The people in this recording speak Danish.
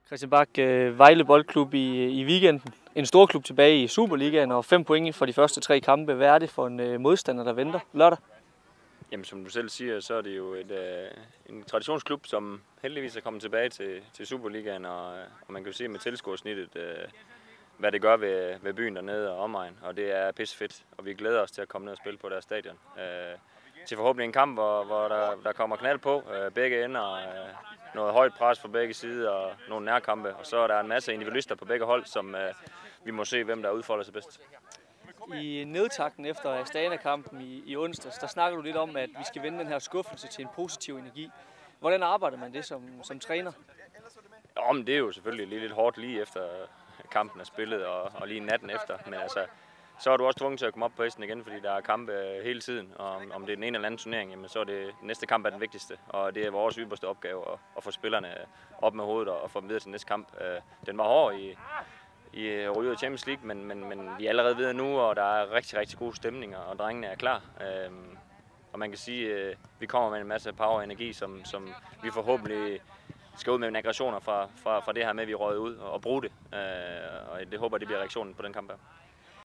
Christian Bak, Vejle Boldklub i weekenden. En stor klub tilbage i Superligaen og 5 point for de første 3 kampe. Hvad er det for en modstander, der venter lørdag? Jamen, som du selv siger, så er det jo en traditionsklub, som heldigvis er kommet tilbage til Superligaen, og man kan jo se med tilskuersnittet, hvad det gør ved byen dernede og omegn, og det er pissefedt, og vi glæder os til at komme ned og spille på deres stadion. Til forhåbentlig en kamp, hvor der kommer knald på begge ender, noget højt pres fra begge sider og nogle nærkampe, og så er der en masse individualister på begge hold, som vi må se, hvem der udfolder sig bedst. I nedtakten efter Astana-kampen i onsdags, der snakker du lidt om, at vi skal vende den her skuffelse til en positiv energi. Hvordan arbejder man det som træner? Jo, men det er jo selvfølgelig lidt hårdt lige efter kampen er spillet og lige natten efter, men altså, så er du også tvunget til at komme op på hesten igen, fordi der er kampe hele tiden, og om det er den ene eller anden turnering, jamen, så er det næste kamp er den vigtigste, og det er vores ypperste opgave at få spillerne op med hovedet og få dem videre til næste kamp. Den var hård i Ryger Champions League, men vi er allerede videre nu, og der er rigtig, rigtig gode stemninger, og drengene er klar. Og man kan sige, at vi kommer med en masse power og energi, som vi forhåbentlig skal ud med aggressioner fra det her med, at vi røget ud og bruge det. Og det håber, det bliver reaktionen på den kamp her.